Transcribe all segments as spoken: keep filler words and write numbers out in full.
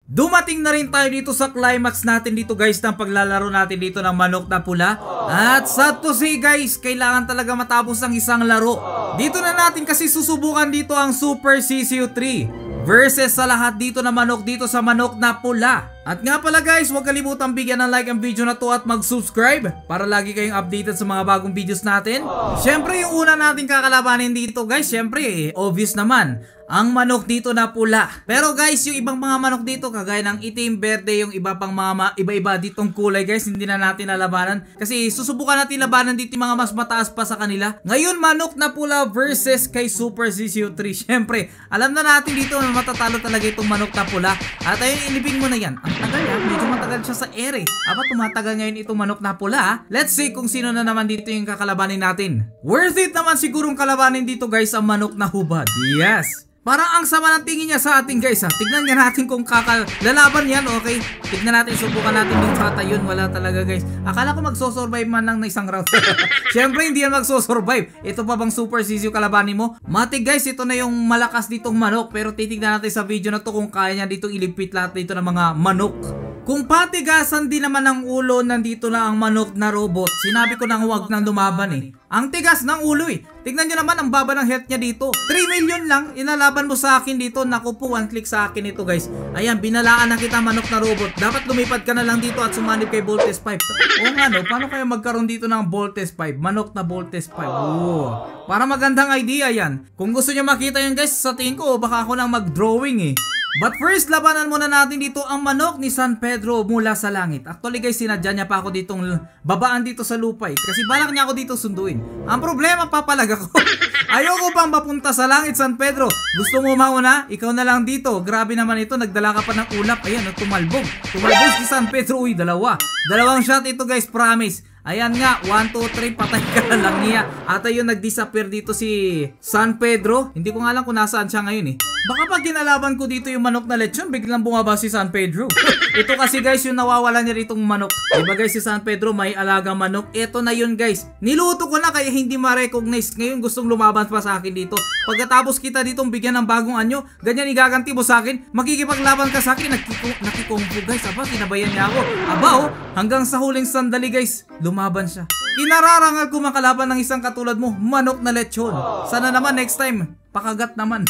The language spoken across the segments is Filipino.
Dumating na rin tayo dito sa climax natin dito guys ng paglalaro natin dito ng manok na pula. At sad to say guys, kailangan talaga matapos ang isang laro. Dito na natin kasi susubukan dito ang Super Sisiu three versus sa lahat dito na manok dito sa manok na pula. At nga pala guys, huwag kalimutang bigyan ng like ang video na to at mag-subscribe para lagi kayong updated sa mga bagong videos natin. Syempre yung una natin kakalabanin dito guys, syempre eh, obvious naman, ang manok dito na pula. Pero guys, yung ibang mga manok dito kagaya ng itim, berde, yung iba pang mga iba-iba ditong kulay guys, hindi na natin nalabanan. Kasi susubukan natin labanan dito yung mga mas mataas pa sa kanila. Ngayon manok na pula versus kay Super Sisiu three. Syempre, alam na natin dito na matatalo talaga itong manok na pula. At ayun, ilibing mo na yan. Tagal ya, medyo matagal siya sa air eh. Aba, tumatagal ngayon itong manok na pula. Let's see kung sino na naman dito yung kakalabanin natin. Worth it naman sigurong kalabanin dito guys ang manok na hubad. Yes! Parang ang sama ng tingin niya sa atin guys ha. Tignan nga natin kung kakalalaban yan, okay? Tignan natin, subukan natin yung chata yun. Wala talaga guys. Akala ko magsosurvive man lang na isang round. Siyempre hindi yan magsosurvive. Ito pa bang Super Sisiu kalabanin mo? Matig guys, ito na yung malakas ditong manok. Pero titignan natin sa video na to kung kaya niya ditong ilipit lahat dito ng mga manok. Kung patigasan din naman ang ulo, nandito na ang manok na robot. Sinabi ko nang huwag nang lumaban eh. Ang tigas ng ulo eh. Tignan nyo naman ang baba ng health niya dito. three million lang, inalaban mo sa akin dito. Naku po, one click sa akin ito guys. Ayan, binalaan na kita manok na robot. Dapat lumipad ka na lang dito at sumanib kay Voltes five. O nga no, paano kaya magkaroon dito ng Voltes five? Manok na Voltes five. Oo. Para magandang idea yan. Kung gusto nyo makita yun guys, sa tingin ko baka ako nang mag-drawing eh. But first, labanan muna natin dito ang manok ni San Pedro mula sa langit. Actually guys, sinadya niya pa ako ditong babaan dito sa lupa eh. Kasi balak niya ako dito sunduin. Ang problema, papalag ako. Ayoko pang mapunta sa langit, San Pedro. Gusto mo mauna? Ikaw na lang dito. Grabe naman ito, nagdala ka pa ng ulap. Ayan, tumalbog. Tumalbog si San Pedro. Uy, dalawa. Dalawang shot ito guys, promise. Ayan nga, one, two, three, patay ka na lang niya. At ayun, nag-disappear dito si San Pedro. Hindi ko nga alam kung nasaan siya ngayon eh. Baka pag ginalaban ko dito yung manok na lechon, biglang bumaba si San Pedro. Ito kasi guys, yung nawawala niya ditong manok. Diba guys, si San Pedro may alagang manok. Ito na yun guys. Niluto ko na kaya hindi ma-recognize. Ngayon gustong lumaban pa sa akin dito. Pagkatapos kita ditong bigyan ng bagong anyo, ganyan igaganti mo sa akin. Makikipaglaban ka sa akin. Nakikongpo guys. Aba, kinabayan niya ako. Aba oh, hanggang sa huling sandali guys, lumaban siya. Kinararangal ko makalaban ng isang katulad mo, manok na lechon. Sana naman next time, pakagat naman.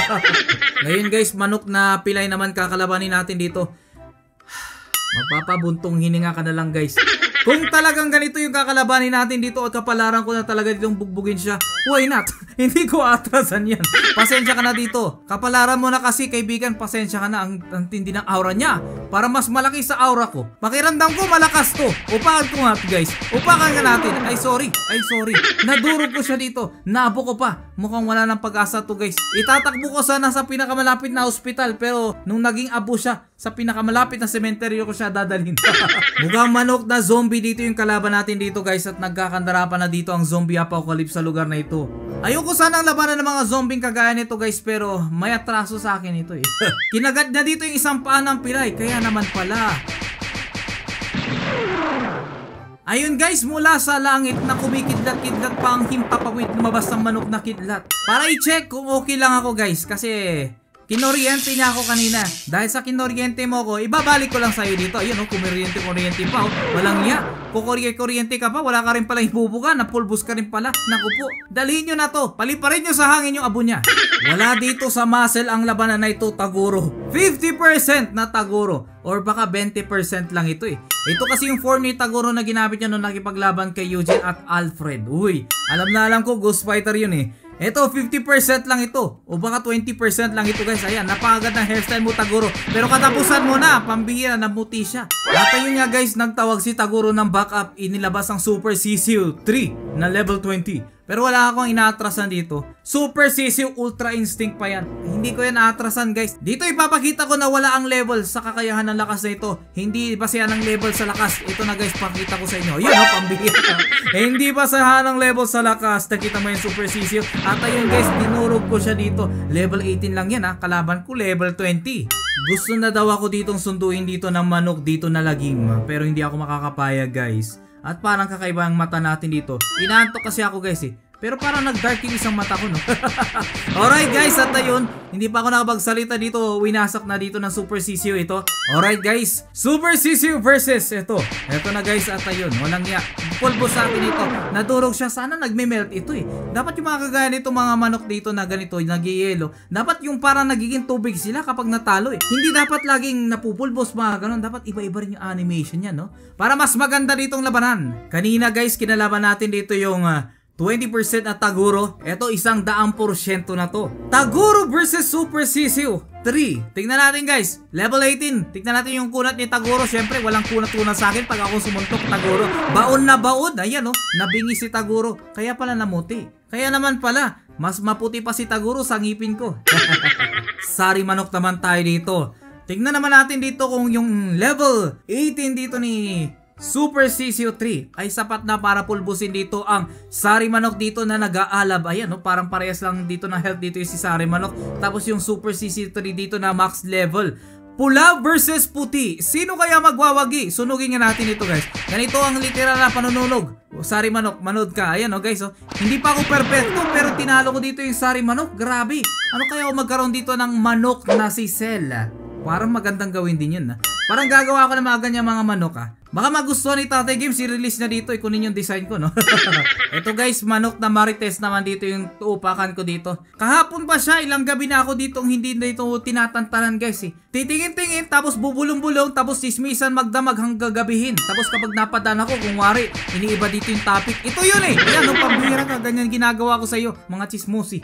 Ngayon guys, manok na pilay naman kakalabanin natin dito. Mapapabuntong hininga ka na lang guys. Kung talagang ganito yung kakalabanin natin dito at kapalaran ko na talaga ditong bugbugin siya, why not? Hindi ko atrasan yan. Pasensya ka na dito. Kapalaran mo na kasi kaibigan, pasensya ka na. Ang, ang tindi ng aura niya. Para mas malaki sa aura ko. Pakiramdam ko malakas to. Upakan ko nga guys. Upakan nga natin. Ay sorry. Ay sorry. Nadurog ko siya dito. Naabo ko pa. Mukhang wala ng pag-asa to guys. Itatakbo ko sana sa pinakamalapit na hospital. Pero nung naging abo siya, sa pinakamalapit na sementeryo ko siya dadalhin. Mukhang manok na zombie dito yung kalaban natin dito guys. At nagkakandara pa na dito ang zombie apocalypse sa lugar na ito. Ayoko sanang labanan ng mga zombie kagaya nito guys. Pero may atraso sa akin ito eh. Kinagat na dito yung isang paa ng pilay. Kaya naman pala. Ayun guys, mula sa langit na kumikidlat-kidlat pa ang himpapawid, lumabas ng manok na kidlat. Para i-check kung okay lang ako guys. Kasi kinoriente niya ako kanina. Dahil sa kinoriente mo ko, ibabalik ko lang sa'yo dito. Ayun o, oh, kumoriente-kuriente pa oh. Walang niya. Kukuryente-kuryente ka pa, wala ka rin pala ibubuga. Napulbos ka rin pala. Naku po, dalhin nyo na to. Paliparin nyo sa hangin yung abo niya. Wala dito sa muscle ang labanan na ito, Taguro. fifty percent na Taguro. Or baka twenty percent lang ito eh. Ito kasi yung form ni Taguro na ginamit niya nung nakipaglaban kay Eugene at Alfred. Uy, alam na alam ko, Ghost Fighter yun eh. Ito, fifty percent lang ito. O baka twenty percent lang ito guys. Ayan, napakagad ng hairstyle mo Taguro. Pero katapusan mo na, pambihira, namuti siya. At ayun nga guys, nagtawag si Taguro ng backup. Inilabas ang Super Sisiu three na level twenty. Pero wala akong inaatrasan dito. Super Sisiu Ultra Instinct pa yan. Hindi ko yan naatrasan guys. Dito ipapakita ko na wala ang level sa kakayahan ng lakas na ito. Hindi basehan ng level sa lakas. Ito na guys, pakita ko sa inyo. Yun o, pambihira. Eh, hindi basehan ng level sa lakas. Nakita mo yung Super Sisiu. At ayun guys, dinurog ko siya dito. Level eighteen lang yan ha. Kalaban ko level twenty. Gusto na daw ako ditong sunduin dito ng manok dito na lagim. Pero hindi ako makakapayag guys. At parang kakaiba ang mata natin dito. Inaantok kasi ako guys eh. Pero parang nag-dark yung isang mata ko, no? Alright guys, at ayun, hindi pa ako nakapagsalita dito. Winasak na dito ng Super Sisiu ito. Alright guys, Super Sisiu versus ito. Ito na guys, at ayun, walang ya. Pulbo sa atin ito. Nadurog siya. Sana nagme-melt ito eh. Dapat yung mga kagaya nito mga manok dito na ganito, nag-yellow. Dapat yung parang nagiging tubig sila kapag natalo eh. Hindi dapat laging napupulbos mga ganon. Dapat iba-iba rin yung animation niya, no? Para mas maganda ditong labanan. Kanina guys, kinalaban natin dito yung uh, twenty percent at Taguro. Ito isang daang porsyento na to. Taguro versus Super Sisiu three. Tingnan natin guys. Level eighteen. Tingnan natin yung kunat ni Taguro. Syempre walang kunat-kunat sa akin pag ako sumuntok Taguro. Baon na baon. Ayan oh. Nabingi si Taguro. Kaya pala namuti. Kaya naman pala. Mas maputi pa si Taguro sa ngipin ko. Sari manok naman tayo dito. Tingnan naman natin dito kung yung level eighteen dito ni Super Sisiu three ay sapat na para pulbusin dito ang Sari Manok dito na nag-aalab. Ayan, no? Parang parehas lang dito na health dito yung si Sari Manok. Tapos yung Super Sisiu three dito na max level. Pula versus puti. Sino kaya magwawagi? Sunugin nga natin ito guys. Ganito ang literal na panununog. Sari Manok, manood ka. Ayan o oh, guys. Oh. Hindi pa ako perfecto pero tinalo ko dito yung Sari Manok. Grabe. Ano kaya ako magkaroon dito ng manok na si Cell? Parang magandang gawin din yun. Ha? Parang gagawa ko ng mga ganyan mga manok ha. Baka magustuhan ni Tatay Games, i-release na dito, ikunin yung design ko, no? Ito guys, manok na marites naman dito yung upakan ko dito. Kahapon pa siya, ilang gabi na ako dito hindi na ito tinatantanan guys eh. Titingin-tingin, tapos bubulong-bulong, tapos sismisan magdamag hanggang gabihin. Tapos kapag napadan ako, kung wari, iniiba dito yung topic. Ito yun eh! Ayan, nung pambihira ka, ganyan ginagawa ko sa iyo, mga chismosi.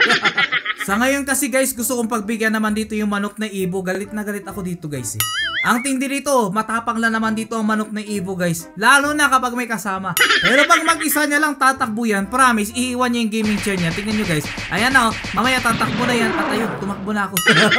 Sa ngayon kasi guys, gusto kong pagbigyan naman dito yung manok na Ibo. Galit na galit ako dito guys eh. Ang tindi dito, matapang lang naman dito ang manok na Ibo guys. Lalo na kapag may kasama. Pero pag mag-isa niya lang tatakbo yan, promise, iiwan niya yung gaming chair niya. Tingnan nyo guys. Ayan na, oh, mamaya tatakbo na yan. At ayun, tumakbo na ako.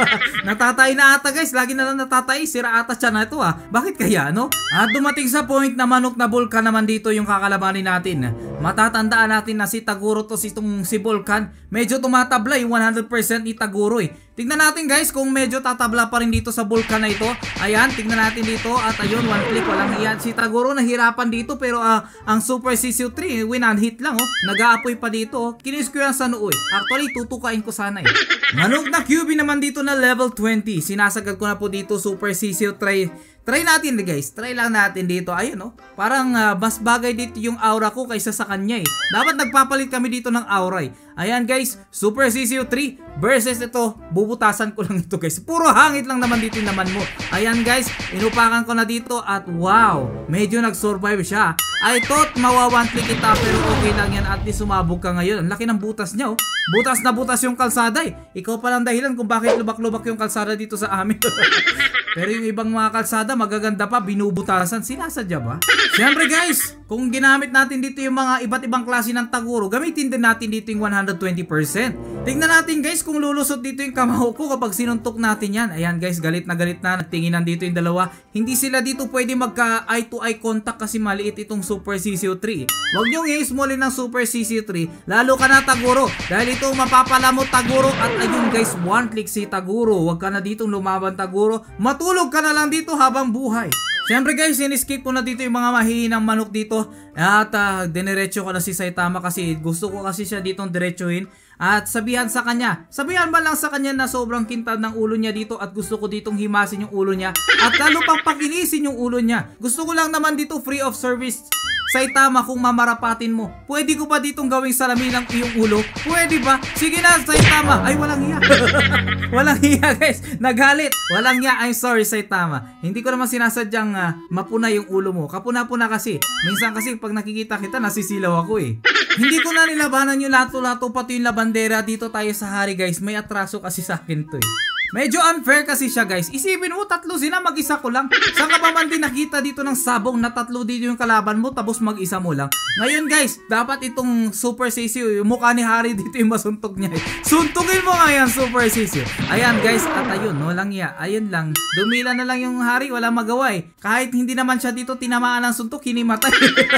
Natatay na ata guys. Lagi na lang natatay. Sira ata siya na ito ah. Bakit kaya no? At dumating sa point na manok na Vulcan naman dito yung kakalabanin natin. Matatandaan natin na si Taguro to si, itong, si Vulcan. Medyo tumatabla yung one hundred percent ni Taguro eh. Tignan natin guys kung medyo tatabla pa rin dito sa Vulcan na ito. Ayan, tignan natin dito. At ayun, one click, walang hiyan. Si Taguro nahirapan dito pero uh, ang Super Sisiu three, win and hit lang oh. Nag-aapoy pa dito oh. Kinis ko yan sa noo eh. Actually, tutukain ko sana eh. Manok na Q B naman dito na level twenty. Sinasagad ko na po dito Super Sisiu three. Try natin guys, try lang natin dito. Ayun oh, parang uh, mas bagay dito yung aura ko kaysa sa kanya eh. Dapat nagpapalit kami dito ng aura eh. Ayan guys, Super Sisiu three versus ito. Bubutasan ko lang ito guys. Puro hangit lang naman dito yung naman mo. Ayan guys, inupakan ko na dito at wow, medyo nag-survive siya. I thought mawa-one click kita pero okay lang yan at least sumabog ka ngayon. Ang laki ng butas niya oh. Butas na butas yung kalsada eh. Ikaw palang dahilan kung bakit lubak-lubak yung kalsada dito sa amin. Pero yung ibang mga kalsada magaganda pa, binubutasan. Sinasadya ba? Siyempre guys, kung ginamit natin dito yung mga iba't ibang klase ng Taguro, gamitin din natin dito yung one hundred twenty percent. Tingnan natin guys kung lulusot dito yung kamao ko kapag sinuntok natin yan. Ayan guys, galit na galit na. Nagtinginan dito yung dalawa. Hindi sila dito pwede magka eye to eye contact kasi maliit itong Super Sisiu three. Huwag nyo i-smallin ng Super Sisiu three. Lalo ka na Taguro. Dahil ito mapapala mo Taguro. At ayun guys, one click si Taguro. Huwag ka na ditong lumaban Taguro. Matulog ka na lang dito habang buhay. Siyempre guys, in-escape ko na dito yung mga mahihinang manok dito. At uh, diniretso ko na si Saitama kasi gusto ko kasi siya ditong diretsuhin. At sabihan sa kanya, sabihan ba lang sa kanya na sobrang kintab ng ulo niya dito at gusto ko ditong himasin yung ulo niya. At lalo pang pakinisin yung ulo niya. Gusto ko lang naman dito free of service. Saitama, kung mamarapatin mo, pwede ko pa ditong gawing salamin ng iyong ulo? Pwede ba? Sige na, Saitama. Ay, walang hiya. Walang hiya, guys. Nagalit. Walang hiya. I'm sorry, Saitama. Hindi ko naman sinasadyang uh, mapuna yung ulo mo. Kapuna-puna kasi. Minsan kasi pag nakikita kita, nasisilaw ako eh. Hindi ko na nilabanan yung lato-lato, pati yung labandera. Dito tayo sa hari, guys. May atraso kasi sa akin to eh. Medyo unfair kasi siya guys. Isipin mo, tatlo sila, mag-isa ko lang. Saan ka pa man din nakita dito ng sabong na tatlo dito yung kalaban mo tapos mag-isa mo lang? Ngayon guys, dapat itong Super Sisiu, yung mukha ni Hari dito yung masuntok niya eh. Suntukin mo nga yan, Super Sisiu. Ayan guys, at ayun, no lang ya. Ayun lang, dumila na lang yung Hari, wala magawa eh. Kahit hindi naman siya dito tinamaan ng suntok, hinimatay.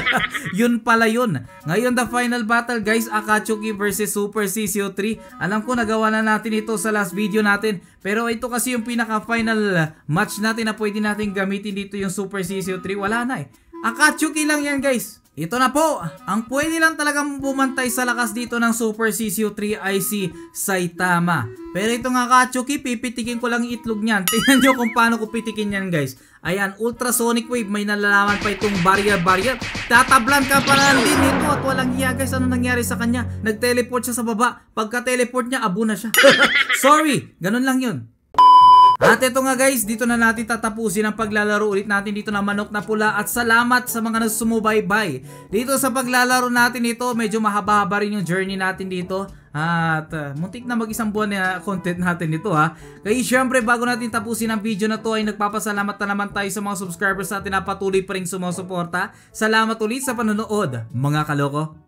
Yun pala yun. Ngayon the final battle guys, Akatsuki versus Super Sisiu three. Alam ko nagawa na natin ito sa last video natin. Pero ito kasi yung pinaka-final match natin na pwede natin gamitin dito yung Super Sisiu three. Wala na eh. Akatsuki lang yan guys. Ito na po, ang pwede lang talagang bumantay sa lakas dito ng Super C C U three ay si Saitama. Pero ito nga Kachuki, pipitikin ko lang itlog niyan. Tingnan nyo kung paano ko pitikin yan guys. Ayan, ultrasonic wave, may nalalaman pa itong barrier barrier. Tatablan ka pa lang din ito at walang hiya guys. Ano nangyari sa kanya? Nag-teleport siya sa baba. Pagka-teleport niya, abo na siya. Sorry, ganun lang yun. At ito nga guys, dito na natin tatapusin ang paglalaro ulit natin dito ng Manok na Pula. At salamat sa mga nagsumubaybay dito sa paglalaro natin ito. Medyo mahaba-haba rin yung journey natin dito. At uh, muntik na mag-isang buwan na content natin dito ha. Kaya syempre bago natin tapusin ang video na to ay nagpapasalamat na naman tayo sa mga subscribers natin na patuloy pa rin sumusuporta. Salamat ulit sa panonood mga kaloko.